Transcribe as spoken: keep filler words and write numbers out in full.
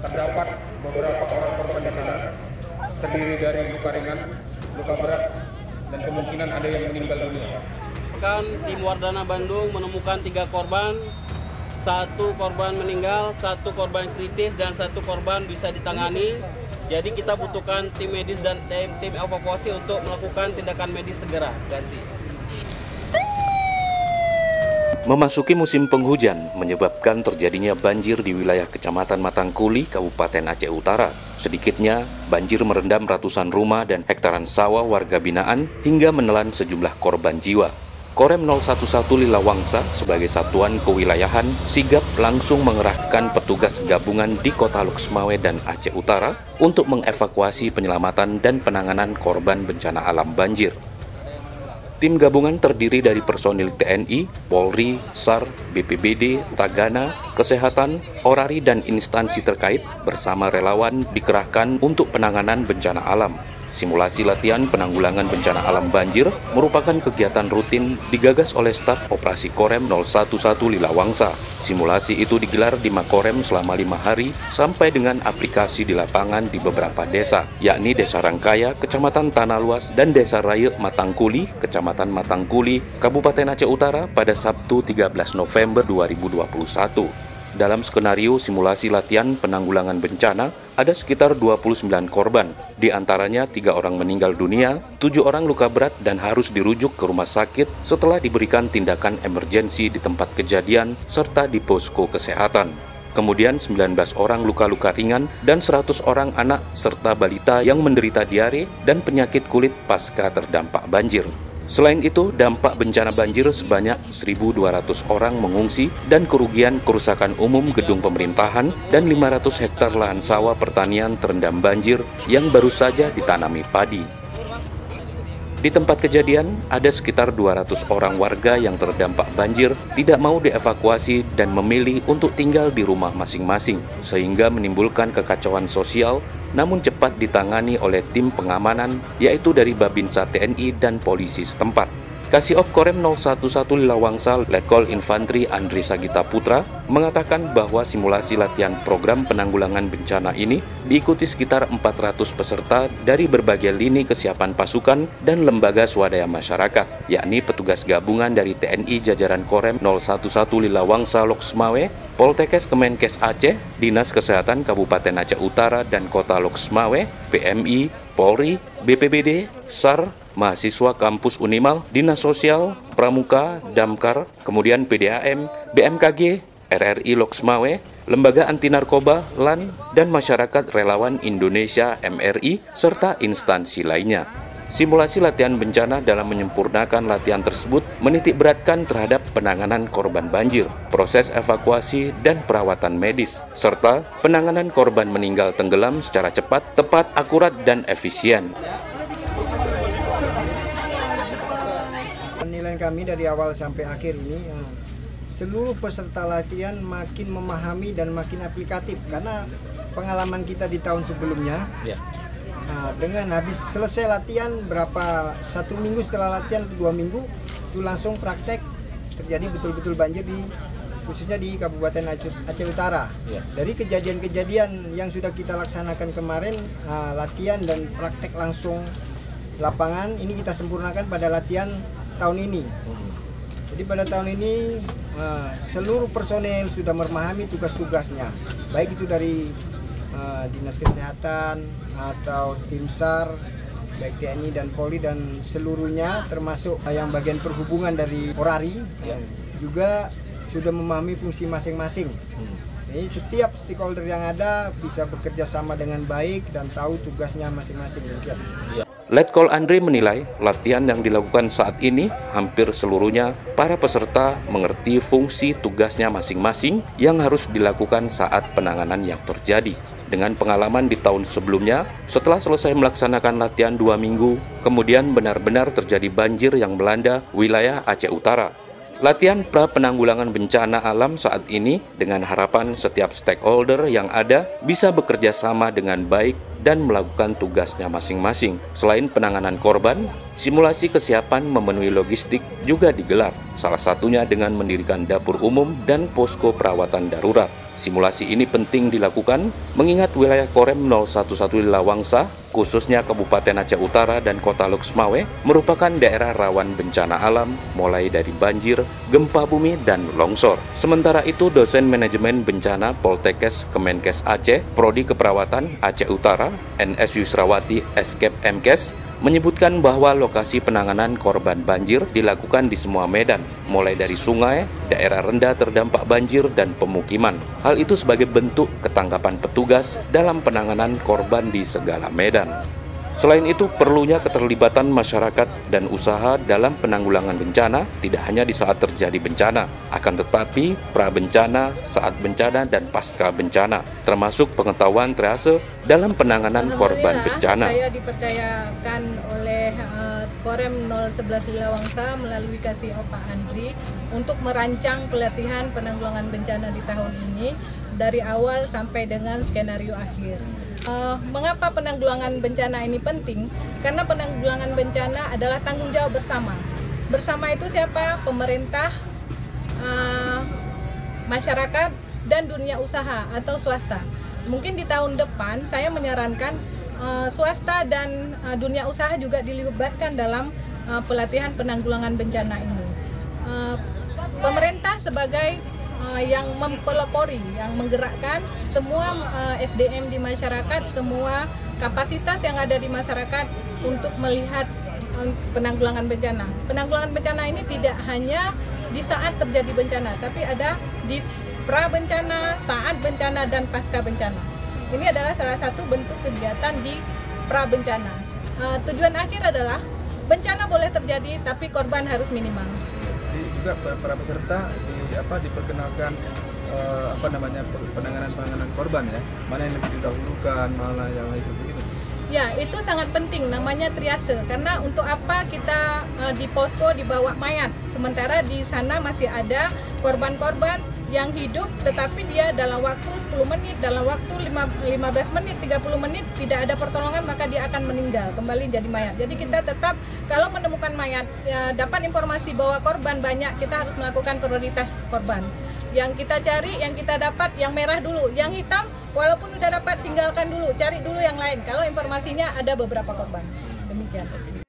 terdapat beberapa orang korban di sana, terdiri dari luka ringan, luka berat, dan kemungkinan ada yang meninggal dunia. Tim Wardana Bandung menemukan tiga korban, satu korban meninggal, satu korban kritis, dan satu korban bisa ditangani. Jadi kita butuhkan tim medis dan tim, tim evakuasi untuk melakukan tindakan medis segera. Ganti. Memasuki musim penghujan menyebabkan terjadinya banjir di wilayah Kecamatan Matangkuli, Kabupaten Aceh Utara. Sedikitnya, banjir merendam ratusan rumah dan hektaran sawah warga binaan hingga menelan sejumlah korban jiwa. Korem nol satu satu Lilawangsa sebagai satuan kewilayahan sigap langsung mengerahkan petugas gabungan di Kota Loksmawe dan Aceh Utara untuk mengevakuasi penyelamatan dan penanganan korban bencana alam banjir. Tim gabungan terdiri dari personil T N I, Polri, SAR, B P B D, Tagana, Kesehatan, Orari, dan instansi terkait bersama relawan dikerahkan untuk penanganan bencana alam. Simulasi latihan penanggulangan bencana alam banjir merupakan kegiatan rutin digagas oleh staf operasi Korem nol satu satu Lilawangsa. Simulasi itu digelar di Makorem selama lima hari sampai dengan aplikasi di lapangan di beberapa desa, yakni Desa Rangkaya, Kecamatan Tanah Luas, dan Desa Raya Matangkuli, Kecamatan Matangkuli, Kabupaten Aceh Utara pada Sabtu tiga belas November dua ribu dua puluh satu. Dalam skenario simulasi latihan penanggulangan bencana, ada sekitar dua puluh sembilan korban, di antaranya tiga orang meninggal dunia, tujuh orang luka berat dan harus dirujuk ke rumah sakit setelah diberikan tindakan emergensi di tempat kejadian serta di posko kesehatan. Kemudian sembilan belas orang luka-luka ringan dan seratus orang anak serta balita yang menderita diare dan penyakit kulit pasca terdampak banjir. Selain itu, dampak bencana banjir sebanyak seribu dua ratus orang mengungsi dan kerugian kerusakan umum gedung pemerintahan dan lima ratus hektar lahan sawah pertanian terendam banjir yang baru saja ditanami padi. Di tempat kejadian, ada sekitar dua ratus orang warga yang terdampak banjir tidak mau dievakuasi dan memilih untuk tinggal di rumah masing-masing, sehingga menimbulkan kekacauan sosial, namun cepat ditangani oleh tim pengamanan, yaitu dari Babinsa T N I dan polisi setempat. Kasiop Korem nol satu satu Lilawangsa Letkol Infantri Andri Sagita Putra mengatakan bahwa simulasi latihan program penanggulangan bencana ini diikuti sekitar empat ratus peserta dari berbagai lini kesiapan pasukan dan lembaga swadaya masyarakat, yakni petugas gabungan dari T N I jajaran Korem nol satu satu Lilawangsa Loksmawe, Poltekkes Kemenkes Aceh, Dinas Kesehatan Kabupaten Aceh Utara dan Kota Loksmawe, P M I, Polri, B P B D, SAR, mahasiswa kampus Unimal, Dinas Sosial, Pramuka, Damkar, kemudian P D A M, B M K G, R R I Loksmawe, Lembaga Anti Narkoba, L A N, dan Masyarakat Relawan Indonesia M R I, serta instansi lainnya. Simulasi latihan bencana dalam menyempurnakan latihan tersebut menitik beratkan terhadap penanganan korban banjir, proses evakuasi dan perawatan medis, serta penanganan korban meninggal tenggelam secara cepat, tepat, akurat, dan efisien. Penilaian kami dari awal sampai akhir ini, seluruh peserta latihan makin memahami dan makin aplikatif karena pengalaman kita di tahun sebelumnya. Ya. Nah, dengan habis selesai latihan berapa satu minggu setelah latihan atau dua minggu itu langsung praktek terjadi betul-betul banjir di khususnya di Kabupaten Aceh Utara. Ya. Dari kejadian-kejadian yang sudah kita laksanakan kemarin, nah, latihan dan praktek langsung lapangan ini kita sempurnakan pada latihan tahun ini. Hmm. Jadi pada tahun ini uh, seluruh personel sudah memahami tugas-tugasnya, baik itu dari uh, Dinas Kesehatan atau tim SAR, baik T N I dan Polri dan seluruhnya, termasuk yang bagian perhubungan dari Orari, ya. Juga sudah memahami fungsi masing-masing. Hmm. Jadi setiap stakeholder yang ada bisa bekerja sama dengan baik dan tahu tugasnya masing-masing. Ya. Letkol Andri menilai latihan yang dilakukan saat ini hampir seluruhnya para peserta mengerti fungsi tugasnya masing-masing yang harus dilakukan saat penanganan yang terjadi. Dengan pengalaman di tahun sebelumnya, setelah selesai melaksanakan latihan dua minggu, kemudian benar-benar terjadi banjir yang melanda wilayah Aceh Utara. Latihan pra penanggulangan bencana alam saat ini dengan harapan setiap stakeholder yang ada bisa bekerja sama dengan baik dan melakukan tugasnya masing-masing. Selain penanganan korban, simulasi kesiapan memenuhi logistik juga digelar, salah satunya dengan mendirikan dapur umum dan posko perawatan darurat. Simulasi ini penting dilakukan mengingat wilayah Korem nol satu satu Lawangsa, khususnya Kabupaten Aceh Utara dan Kota Loksmawe, merupakan daerah rawan bencana alam mulai dari banjir, gempa bumi, dan longsor. Sementara itu, dosen manajemen bencana Poltekkes Kemenkes Aceh, Prodi Keperawatan Aceh Utara, N S Yusrawati Eskep M Kes, menyebutkan bahwa lokasi penanganan korban banjir dilakukan di semua medan, mulai dari sungai, daerah rendah terdampak banjir, dan pemukiman. Hal itu sebagai bentuk ketangkapan petugas dalam penanganan korban di segala medan. Selain itu, perlunya keterlibatan masyarakat dan usaha dalam penanggulangan bencana tidak hanya di saat terjadi bencana, akan tetapi pra-bencana, saat bencana, dan pasca bencana, termasuk pengetahuan triase dalam penanganan korban bencana. Saya dipercayakan oleh uh, Korem nol sebelas Lawangsa melalui kasih Opa Andri untuk merancang pelatihan penanggulangan bencana di tahun ini dari awal sampai dengan skenario akhir. Uh, mengapa penanggulangan bencana ini penting? Karena penanggulangan bencana adalah tanggung jawab bersama. Bersama itu siapa? Pemerintah, uh, masyarakat, dan dunia usaha atau swasta. Mungkin di tahun depan saya menyarankan uh, swasta dan uh, dunia usaha juga dilibatkan dalam uh, pelatihan penanggulangan bencana ini. Uh, pemerintah sebagai Uh, yang mempelopori, yang menggerakkan semua uh, S D M di masyarakat, semua kapasitas yang ada di masyarakat untuk melihat uh, penanggulangan bencana. Penanggulangan bencana ini tidak hanya di saat terjadi bencana, tapi ada di pra bencana, saat bencana, dan pasca bencana. Ini adalah salah satu bentuk kegiatan di pra bencana. Uh, tujuan akhir adalah bencana boleh terjadi, tapi korban harus minimal. Juga para peserta di apa diperkenalkan eh, apa namanya penanganan penanganan korban ya, mana yang lebih didahulukan, mana yang itu begitu. Ya, itu sangat penting, namanya triase. Karena untuk apa kita eh, di posko dibawa mayat, sementara di sana masih ada korban-korban yang hidup, tetapi dia dalam waktu sepuluh menit, dalam waktu lima belas menit, tiga puluh menit tidak ada pertolongan, maka dia akan meninggal, kembali jadi mayat. Jadi kita tetap kalau menemukan mayat, ya, dapat informasi bahwa korban banyak, kita harus melakukan prioritas korban. Yang kita cari, yang kita dapat, yang merah dulu, yang hitam walaupun udah dapat tinggalkan dulu, cari dulu yang lain. Kalau informasinya ada beberapa korban. Demikian.